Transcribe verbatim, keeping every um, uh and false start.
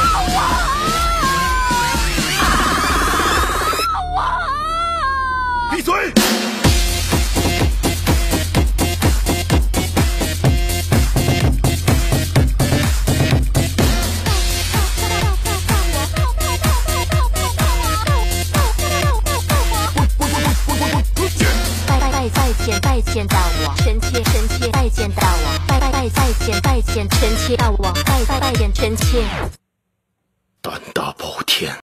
闭嘴！ 拜见大王，臣妾臣妾拜见大王，拜拜拜拜见拜见臣妾大王，拜拜拜见臣妾。 胆大包天。